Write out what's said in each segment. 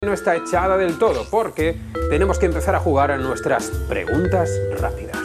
No está echada del todo porque tenemos que empezar a jugar a nuestras preguntas rápidas.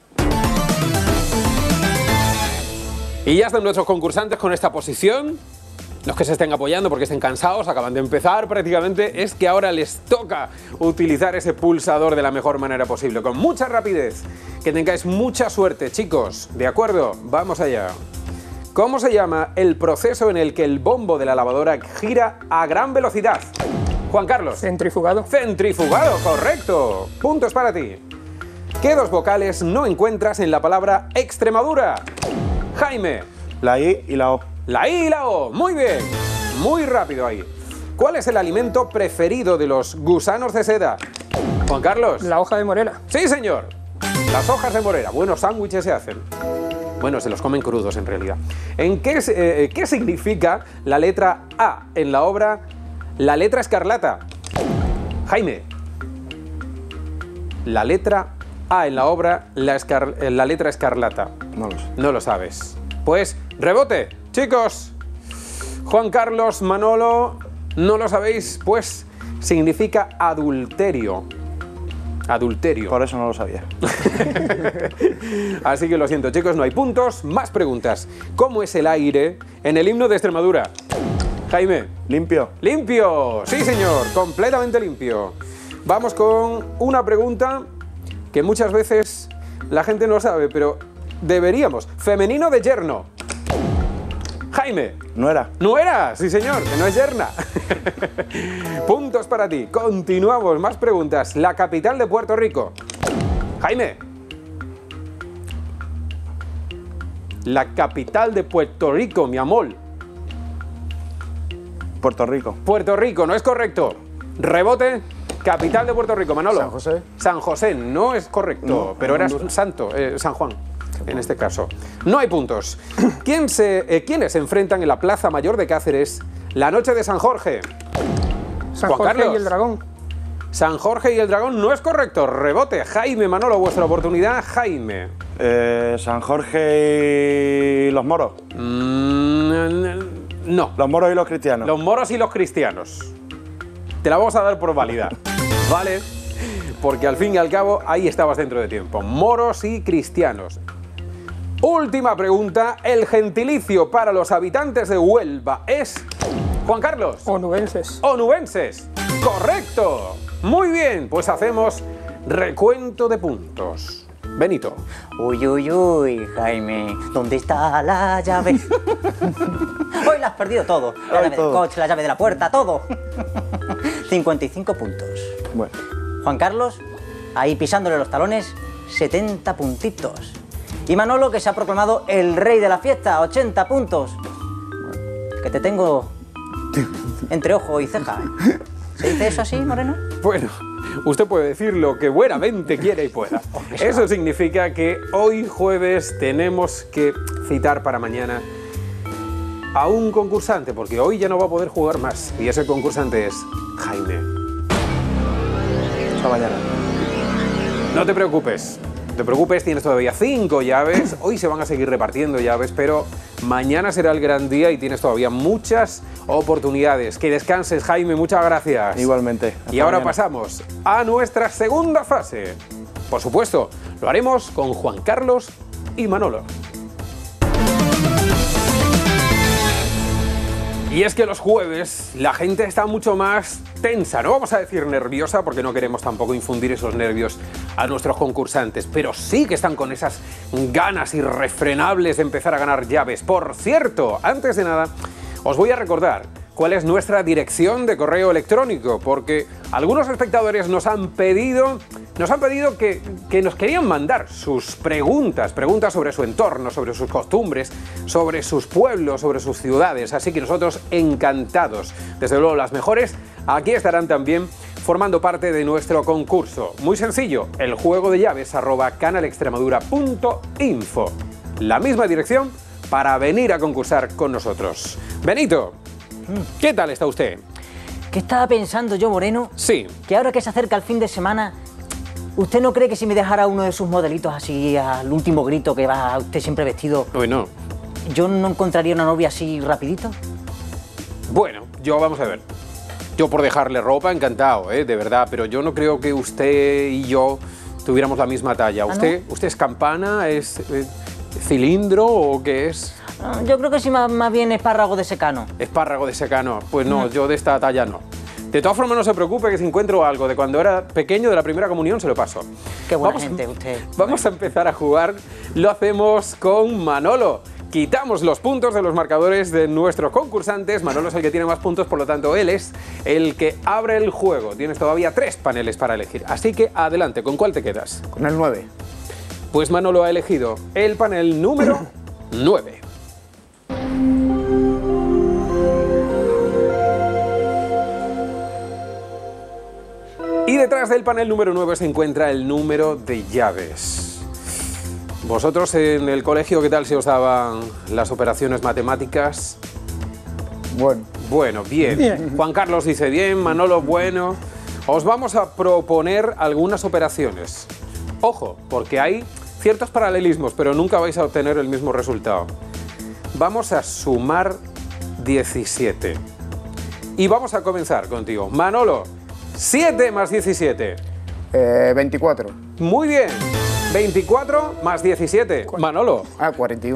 Y ya están nuestros concursantes con esta posición. Los que se estén apoyando porque estén cansados, acaban de empezar prácticamente, es que ahora les toca utilizar ese pulsador de la mejor manera posible, con mucha rapidez. Que tengáis mucha suerte, chicos. ¿De acuerdo? Vamos allá. ¿Cómo se llama el proceso en el que el bombo de la lavadora gira a gran velocidad? Juan Carlos. Centrifugado. Centrifugado, correcto. Puntos para ti. ¿Qué dos vocales no encuentras en la palabra Extremadura? Jaime. La I y la O. La I y la O. Muy bien. Muy rápido ahí. ¿Cuál es el alimento preferido de los gusanos de seda? Juan Carlos. La hoja de morera. Sí, señor. Las hojas de morera. Buenos sándwiches se hacen. Bueno, se los comen crudos en realidad. ¿Qué significa la letra A en la obra La letra escarlata? Jaime. La letra A en la obra La letra escarlata. No lo sé. No lo sabes. Pues, rebote. Chicos, Juan Carlos, Manolo, ¿no lo sabéis? Pues significa adulterio. Adulterio. Por eso no lo sabía. Así que lo siento, chicos, no hay puntos. Más preguntas. ¿Cómo es el aire en el himno de Extremadura? Jaime. ¿Limpio? ¡Limpio! Sí, señor, completamente limpio. Vamos con una pregunta que muchas veces la gente no sabe, pero deberíamos. Femenino de yerno. Jaime. ¿Nuera? ¡Nuera! Sí, señor, que no es yerna. Puntos para ti. Continuamos, más preguntas. La capital de Puerto Rico. Jaime. La capital de Puerto Rico, mi amor. Puerto Rico. Puerto Rico, no es correcto. Rebote. Capital de Puerto Rico, Manolo. San José. San José, no es correcto, No, pero era Honduras. santo, San Juan, en este caso. No hay puntos. ¿Quiénes se enfrentan en la Plaza Mayor de Cáceres la noche de San Jorge? San Juan Jorge Carlos. y el dragón. San Jorge y el dragón no es correcto. Rebote. Jaime, Manolo, vuestra oportunidad. Jaime. San Jorge y los moros. No. Los moros y los cristianos. Los moros y los cristianos. Te la vamos a dar por válida, ¿vale? Porque al fin y al cabo ahí estabas dentro de tiempo. Moros y cristianos. Última pregunta. El gentilicio para los habitantes de Huelva es... Juan Carlos. Onubenses. Onubenses. Correcto. Muy bien, pues hacemos recuento de puntos. Benito. Uy, uy, uy, Jaime, ¿dónde está la llave? Hoy la has perdido todo. La Hoy llave todo. del coche, la llave de la puerta, todo. 55 puntos. Bueno, Juan Carlos, ahí pisándole los talones, 70 puntitos. Y Manolo, que se ha proclamado el rey de la fiesta, 80 puntos. Que te tengo entre ojo y ceja. ¿Se dice eso así, Moreno? Bueno, usted puede decir lo que buenamente quiera y pueda. Eso significa que hoy jueves tenemos que citar para mañana a un concursante, porque hoy ya no va a poder jugar más. Y ese concursante es Jaime. hasta mañana. No te preocupes. No te preocupes, tienes todavía 5 llaves. Hoy se van a seguir repartiendo llaves, pero mañana será el gran día y tienes todavía muchas oportunidades. Que descanses, Jaime, muchas gracias. Igualmente. Y ahora pasamos a nuestra segunda fase. Por supuesto, lo haremos con Juan Carlos y Manolo. Y es que los jueves la gente está mucho más tensa, no vamos a decir nerviosa porque no queremos tampoco infundir esos nervios a nuestros concursantes, pero sí que están con esas ganas irrefrenables de empezar a ganar llaves. Por cierto, antes de nada, os voy a recordar cuál es nuestra dirección de correo electrónico, porque algunos espectadores nos han pedido que nos querían mandar sus preguntas sobre su entorno, sobre sus costumbres, sobre sus pueblos, sobre sus ciudades, así que nosotros encantados. Desde luego las mejores aquí estarán también formando parte de nuestro concurso. Muy sencillo, el juego de llaves @canalextremadura.info. La misma dirección para venir a concursar con nosotros. Benito, ¿qué tal está usted? ¿Qué estaba pensando yo, Moreno? Sí. Que ahora que se acerca el fin de semana, ¿usted no cree que si me dejara uno de sus modelitos así al último grito que va usted siempre vestido, Uy, no. yo no encontraría una novia así rapidito? Bueno, vamos a ver. Yo por dejarle ropa, encantado, de verdad, pero yo no creo que usted y yo tuviéramos la misma talla. ¿Usted, ¿no? ¿Usted es campana, es cilindro o qué es? Yo creo que sí, más bien espárrago de secano. Espárrago de secano. Pues no, yo de esta talla no. De todas formas, no se preocupe, que si encuentro algo de cuando era pequeño, de la primera comunión, se lo paso. Qué buena gente usted. Vamos a empezar a jugar. Lo hacemos con Manolo. Quitamos los puntos de los marcadores de nuestros concursantes. Manolo es el que tiene más puntos, por lo tanto, él es el que abre el juego. Tienes todavía 3 paneles para elegir. Así que adelante, ¿con cuál te quedas? Con el 9. Pues Manolo ha elegido el panel número 9. Y detrás del panel número 9 se encuentra el número de llaves. ¿Vosotros en el colegio qué tal se os daban las operaciones matemáticas? Bueno. Bueno, bien. Juan Carlos dice bien, Manolo bueno. Os vamos a proponer algunas operaciones. Ojo, porque hay ciertos paralelismos, pero nunca vais a obtener el mismo resultado. Vamos a sumar 17. Y vamos a comenzar contigo. Manolo, 7 más 17. 24. Muy bien. 24 más 17. Manolo. 41.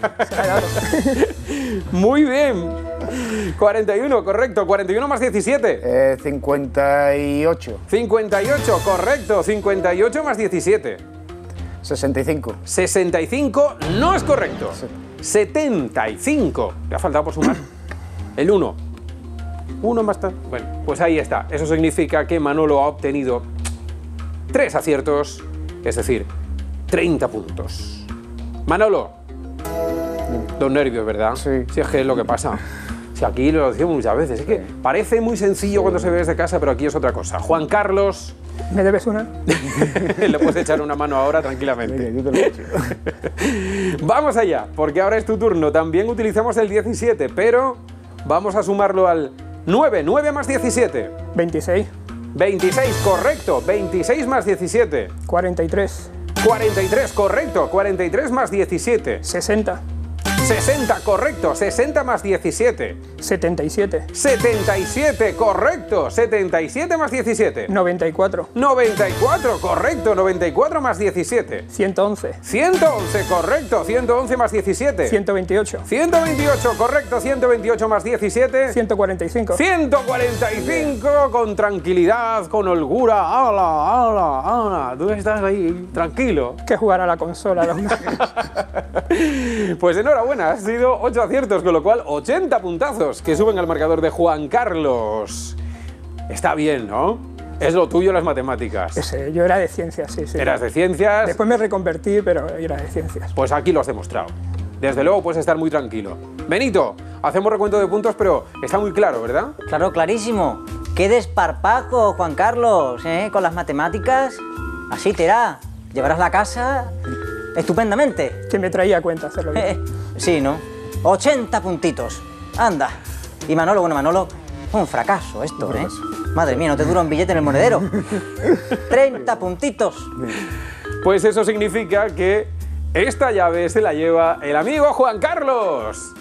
Muy bien. 41, correcto. 41 más 17. 58. 58, correcto. 58 más 17. 65. 65 no es correcto. 75. Le ha faltado por sumar el 1. 1 más tal. Bueno, pues ahí está. Eso significa que Manolo ha obtenido 3 aciertos, es decir, 30 puntos. Manolo, los nervios, ¿verdad? Sí. Si es que es lo que pasa. Si aquí lo decimos muchas veces. Es que parece muy sencillo cuando se ve desde casa, pero aquí es otra cosa. Juan Carlos. ¿Me debes una? Le puedes echar una mano ahora tranquilamente. Yo te lo he hecho. Vamos allá, porque ahora es tu turno. También utilizamos el 17, pero vamos a sumarlo al 9. 9 más 17. 26. 26, correcto. 26 más 17. 43. 43, correcto. 43 más 17. 60. 60, correcto. 60 más 17. 77. 77, correcto. 77 más 17. 94. 94, correcto. 94 más 17. 111. 111, correcto. 111 más 17. 128. 128, correcto. 128 más 17. 145. 145, con tranquilidad, con holgura. ¡Hala, hala, hala! Tú estás ahí, tranquilo. Que jugar a la consola. Pues enhorabuena, has sido 8 aciertos, con lo cual 80 puntazos que suben al marcador de Juan Carlos. Está bien, ¿no? Es lo tuyo las matemáticas. Ese, yo era de ciencias, sí, sí. Eras de ciencias. Después me reconvertí, pero era de ciencias. Pues aquí lo has demostrado. Desde luego puedes estar muy tranquilo. Benito, hacemos recuento de puntos, pero está muy claro, ¿verdad? Claro, clarísimo. Qué desparpajo, Juan Carlos, con las matemáticas. Así te irá. Llevarás la casa estupendamente. Que me traía cuenta hacerlo bien. Sí, ¿no? 80 puntitos. Anda. Y Manolo, bueno, Manolo, un fracaso esto, ¿eh? Madre mía, no te dura un billete en el monedero. 30 puntitos. Pues eso significa que esta llave se la lleva el amigo Juan Carlos.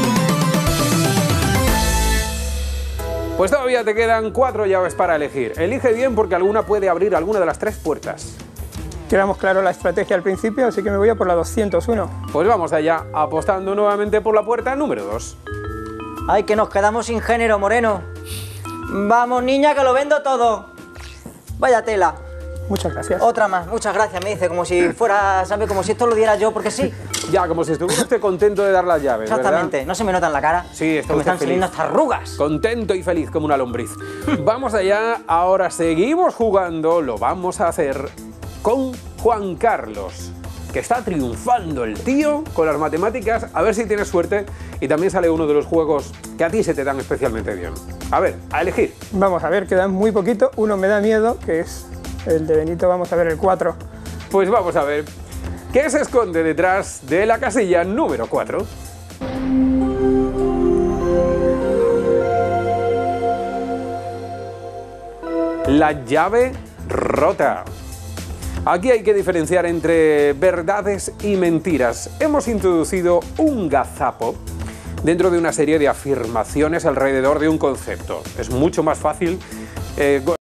Pues todavía te quedan 4 llaves para elegir. Elige bien porque alguna puede abrir alguna de las 3 puertas. Quedamos claro la estrategia al principio, así que me voy a por la 201. Pues vamos allá, apostando nuevamente por la puerta número 2. Ay, que nos quedamos sin género, Moreno. Vamos, niña, que lo vendo todo. Vaya tela. Muchas gracias. Otra más, muchas gracias, me dice, como si fuera, ¿sabe? Como si esto lo diera yo, porque sí. Ya, como si estuviera usted contento de dar las llaves, Exactamente, ¿verdad? no se me nota en la cara. Sí, está que me usted están saliendo feliz. hasta arrugas. Contento y feliz como una lombriz. Vamos allá, ahora seguimos jugando, lo vamos a hacer con Juan Carlos, que está triunfando el tío con las matemáticas. A ver si tienes suerte y también sale uno de los juegos que a ti se te dan especialmente bien. A ver, a elegir. Vamos a ver, quedan muy poquito. Uno me da miedo, que es el de Benito. Vamos a ver el 4. Pues vamos a ver qué se esconde detrás de la casilla número 4. La llave rota. Aquí hay que diferenciar entre verdades y mentiras. Hemos introducido un gazapo dentro de una serie de afirmaciones alrededor de un concepto. Es mucho más fácil